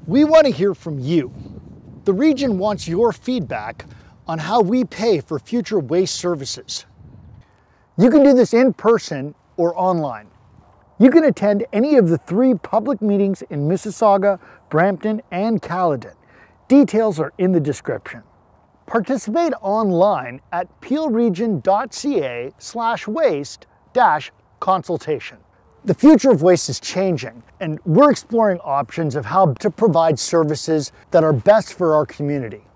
We want to hear from you. The region wants your feedback on how we pay for future waste services. You can do this in person or online. You can attend any of the 3 public meetings in Mississauga, Brampton, and Caledon. Details are in the description. Participate online at peelregion.ca/waste-consultation. The future of waste is changing, and we're exploring options of how to provide services that are best for our community.